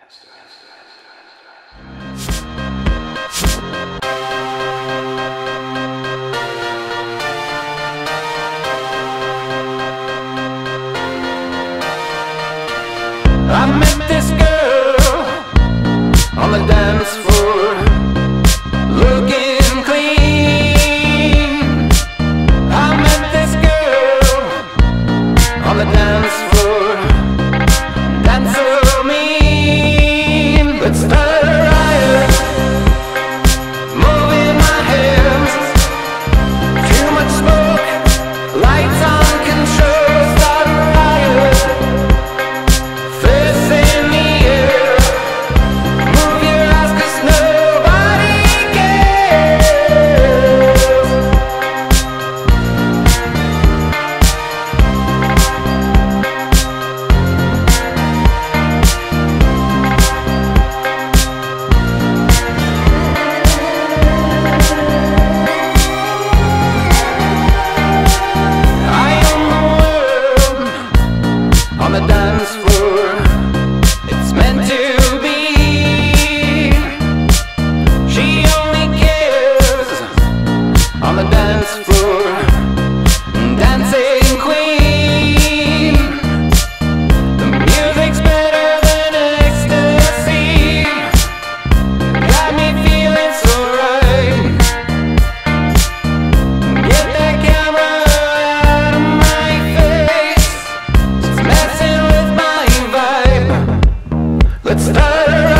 I met this girl on the dance floor, looking clean. I met this girl on the dance floor, dance so mean. Let's start a riot, moving my hands. Too much smoke, lights on control. Start a riot. On the dance floor, it's meant to be. She only cares on the dance floor, dancing queen. The music's better than ecstasy, got me feeling so right. Get that camera out of my face, it's messing with my vibe. Let's start a